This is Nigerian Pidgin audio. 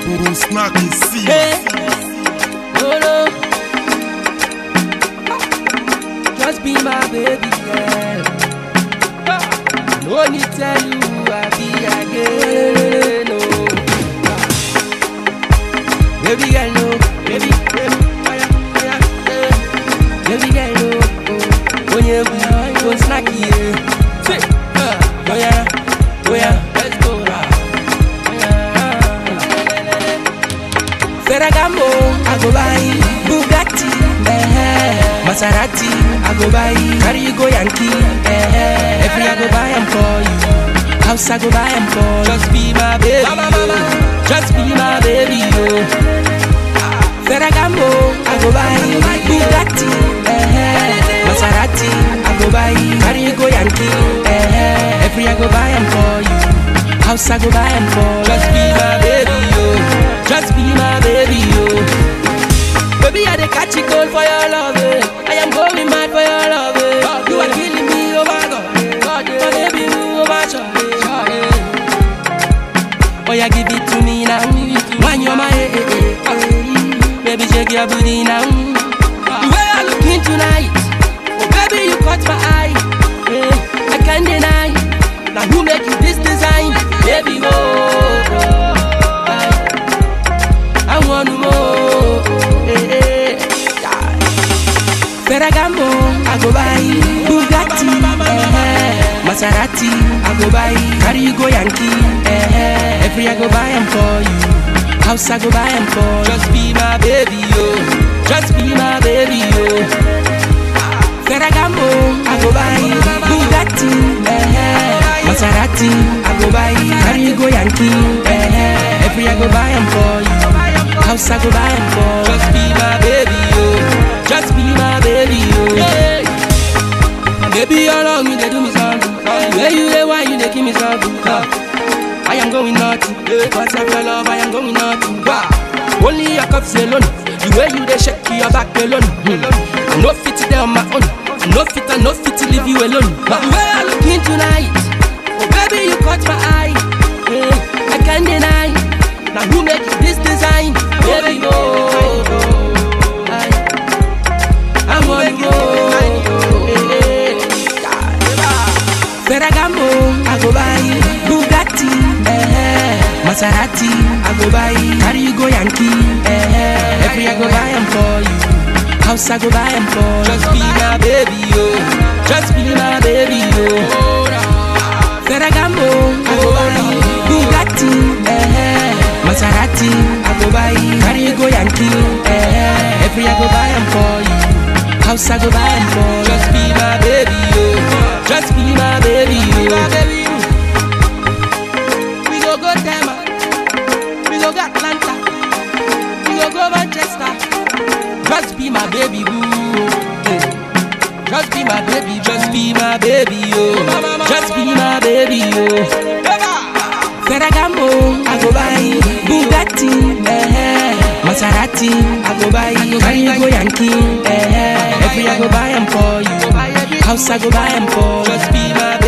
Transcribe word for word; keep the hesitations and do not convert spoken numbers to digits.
Pour snack ici. Hey, no, no. Just be my baby girl. No need tell you I be again. No. Baby girl, no. Baby, baby, oh yeah, oh yeah, yeah. Baby girl, no. Oh, when you go snacky, yeah. Say, uh, oh yeah, oh yeah, let's go. Ferragamo, I go buy Bugatti, eh, Maserati, I go buy Carry go Yankee, eh, every I go buy them for you. House I go buy them for you. Just be my baby, mama, mama. Just be my baby, yo. Ferragamo, I go buy Bugatti, eh, Maserati, I go buy Carry go Yankee, eh, every I go buy them for you. House I go buy them for you. Just be my baby, yo. Just be my baby, yo. Baby, I dey catch it cold for your love, eh. I am going mad for your love, eh. You are killing me, oh my God, God, yeah. My baby, oh my child, yeah. Oh, yeah, give it to me now. When you're my, eh, eh, eh, eh. Baby, shake your booty now. The way I look in tonight, oh baby, you caught my eye, eh. I can't deny. Now who make you this design, baby, oh, oh. I want more, eh, eh. Ferragamo, I go buy Bugatti, eh, Maserati, I go buy Carry go Yankee, eh, every I go buy them for you. House I go buy them for you. Just be my baby, yo. Just be my baby, yo. Ferragamo, I go buy Bugatti, eh, Maserati, I go buy Carry go Yankee, eh, every I go buy them for you. House I go buy them for. Just be my baby, yo. Just be my baby, yo. Yeah. Baby, how long you dey do me something? Where you dey, why you dey give me something? Uh, I am going nuts, because of your love, I am going nuts. Wow. Only your cups alone, the way you dey shake your back alone. Mm. I no fit there on my own. I no fit, I no fit to leave you alone. But the way I look in tonight, oh baby, you caught my eye. Yeah. I can't deny. Now who make this design? Baby, go. I, I want to go. Ferragamo, I go buy Bugatti, eh, Maserati, I go buy Carry go Yankee, eh, every I go buy them for you. House I go buy them for you. Just be my baby, yo. Just be my baby, yo. Ferragamo, I go buy Bugatti, eh, Maserati, I go buy Carry go Yankee, eh, every I go buy them for you. House I go buy them for you. Just be my baby, yo. Just be my baby, yo. We go go Tema, we go go Atlanta, we go go Manchester. Just be my baby, boo. Just be my baby, just be my baby, yo. Just be my baby, yo. Ferragamo, I go buy Bugatti, eh, Maserati, I go buy Carry go Yankee, eh, every I go buy them for you. House I go buy them for. Just be my